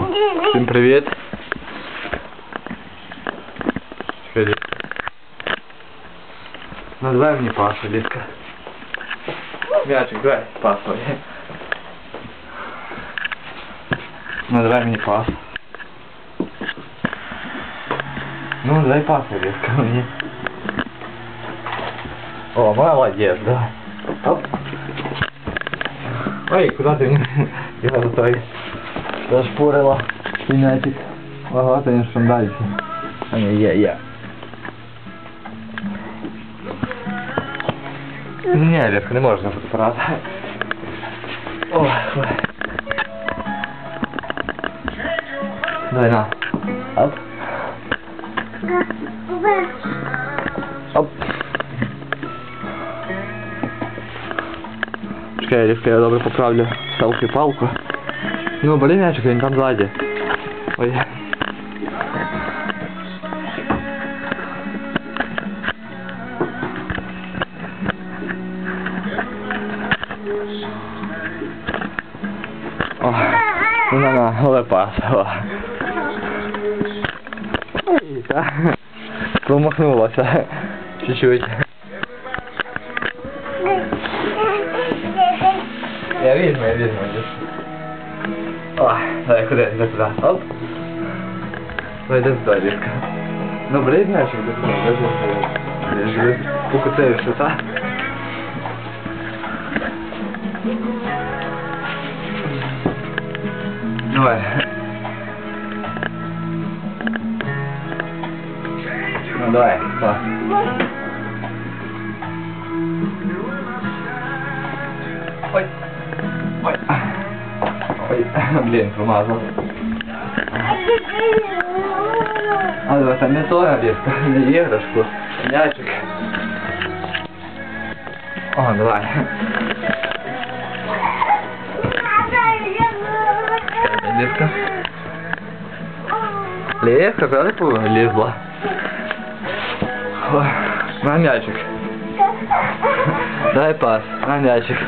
Всім привіт. Ну давай мені пасу, Ліска. Мячик, давай пасу. Ну давай мені пасу. Ну давай пасу, Ліска, мені. О, молодець, давай. Оп. Ой, куди ти мені його до той зашпурила? Мячик. Ага, ти не шандальці. А не, є. Ні, Ліска, не можна фотоапарат. Ой. Давай, на. Оп. Оп. Чекай, Ліска, я добре поправлю селфі-палку. Ну, бери мячик, він там ззаді. Ой. О, ну на, лепаса. Ой, та. Промахнулася. Чуть-чуть. Я візьму. Ой, давай, куди? Оп. Давай, йди сюди, Ліска. Ну, бери м'ячик, я ж покуцеюся, так? Давай. Ну, давай, пас. Ой, блін, промазав. А, давай, там не то, Ліска, не іграшку, м'ячик. О, давай. Ліска. Ліска, куди ти полізла? Ой, на м'ячик. Дай пас, на м'ячик.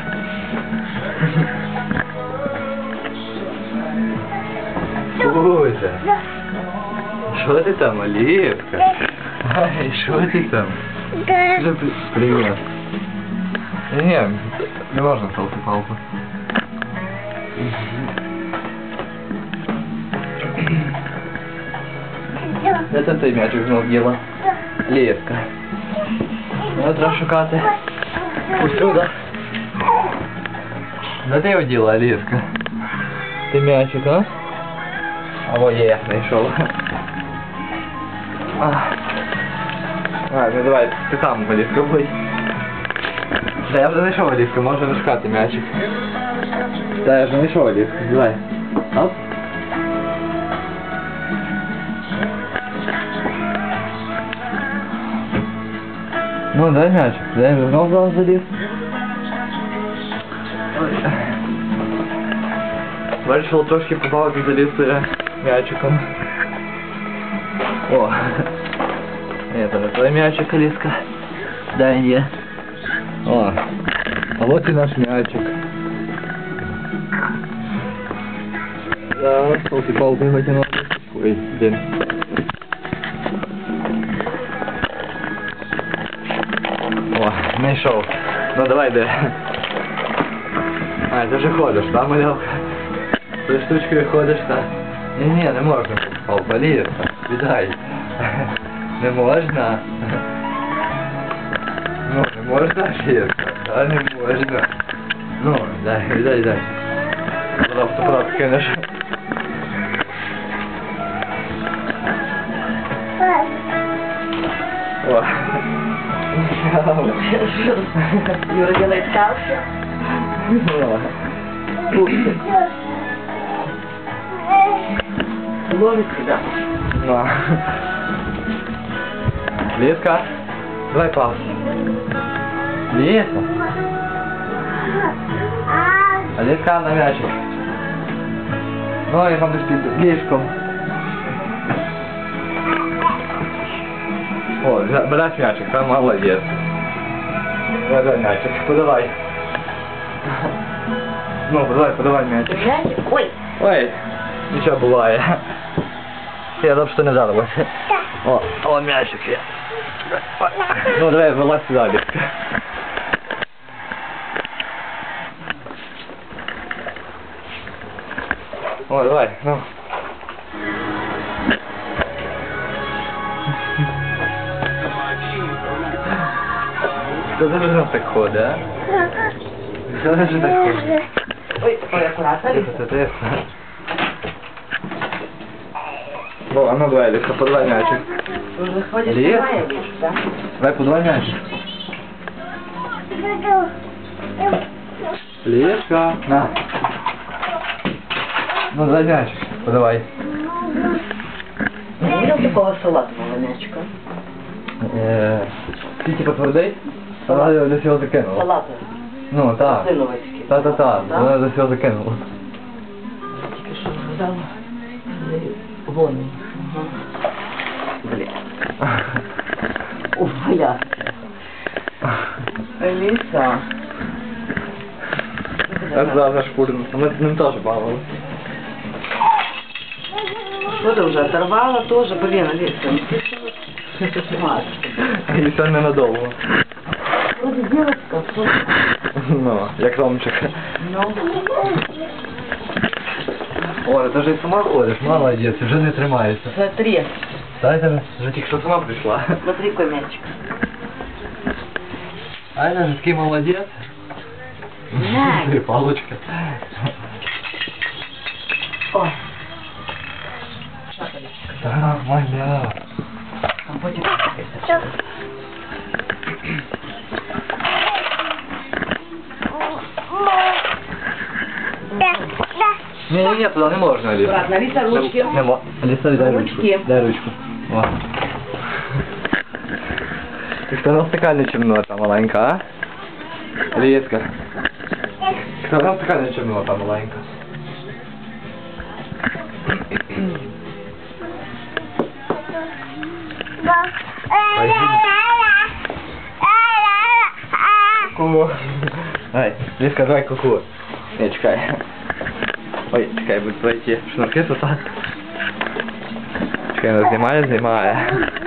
Боже. Що ти там, Ліска? Ай, що ти там? Привіт. Ні, не можна селфі-палку. Де це той м'ячик знов діла? Ліска. Його треба шукати. Усюди. Де ти його діла, Ліска? Ти м'ячик, а? Або є, знайшов. Ну давай, ти сам, Ліска, будь. Да, я вже знайшов, Ліска, можна шукати м'ячик. Да, я вже знайшов, Ліска, давай. Оп. Ну, дай м'ячик, дай вже знову заліз. Вирішив трошки побавити залізти м'ячиком. О! Ні, це не той м'ячик, Ліска. Де він є? О! А от і наш м'ячик. Зараз, селфі-палку витягнути. Ой, блін. О, знайшов. Ну давай, де. А, ти вже ходиш, так, малявка? Ти штучкою ходиш, так? Ні, не можна. О, Ліска, віддай. Не можна. Ну, не можна, Ліска? Та не можна. Ну, віддай. Фотоапарат кинеш. О. Юра делает селфи. Ловит тебя. Ліска, давай пас. Ліска. А Ліска на м'ячик. Ну, я там десь під ліжком. О, береш м'ячик, там молодець. Давай м'ячик, подавай. Ну, подавай м'ячик. Ой. Ой. Нічого буває. Я добре, що не вдарилася. О, м'ячик є. Ну, давай, вилазь сюди, Лізка. О, давай, ну. Що за ж так ходить, а? Що за ж так ходить? Ой, аккуратно, Лиза. Це тесно. О, а ну давай, Лізка, подавай м'ячик. Ты уже ходишь, Лиз? сама видишь, да? Давай, подавай м'ячик. Лізка, на. Ну, давай м'ячик, подавай. Не видел такого салатного мячика? Ти типа твердий? Вона десь його закинула. Салатный. Ну, так. Синовицький. Та-та-та, Да? вона десь його закинула. Тільки що сказала. Вон. Блин. Уф, я. Алиса. Я завжди шкурину. Ми з ним теж бавили. Что ты уже оторвала тоже? Блин, Алиса, ну ты что? І це ненадовго. Вроде девочка, что? Ну, як Ромчик. Ну. Оля, ти вже й сама ходиш, молодець, вже не тримаєшся. Смотри. Дай тебе, вже тільки що сама прийшла. Смотри, какой мячик. Ай, вже такий молодець. На. Три палочки. Ой. Так, маля. Компотик. Ні, туди не можна, Аліса. Аккуратно, Алиса, ручки. Не можна. Аліса, дай ручку. Ручки. Дай ручку. О. Ти хто на стакані чимнота маленька, а? Ліска. Хто на стакані чимнота маленька? Ку. Ай, Ліска, давай ку-ку. Не, чекай. Ой, чекай, будь твої ті шнурки тут. Чекай, не знімає.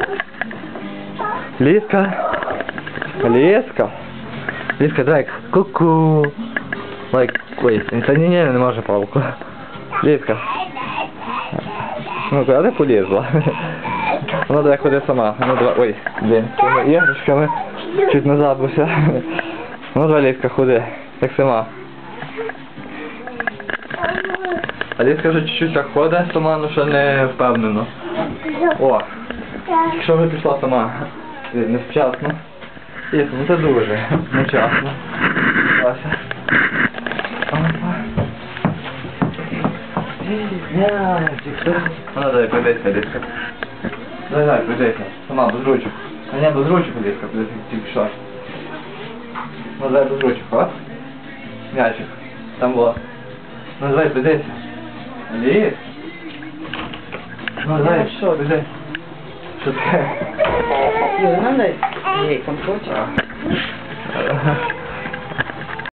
Ліска. Ліска. Ліска, давай ку-ку. Ой, та ні, не може палку. Ліска. Ну, куди ти полізла? Ну, давай ходи сама. Ну, давай, ой, блін, цими іграшками чуть не забувся. Ну, давай, Ліска, ходи, як сама. А Ліска вже чуть-чуть так ходить сама, ну що не впевнено. О, якщо вже пішла сама, невчасно. Ліска, ну це дуже невчасно. Вася. Опа. Ну, давай, прийдеться, Ліска. Давай, прийдеться. Сама, без ручок. А не, без ручок, Ліска, тільки що. Ну, давай без ручок, а? М'ячик. Там було. Ну, давай, прийдеться. Ліс? Ну, давай, що, прийдеться. Що таке? Юра, надо ей компотик. Ага.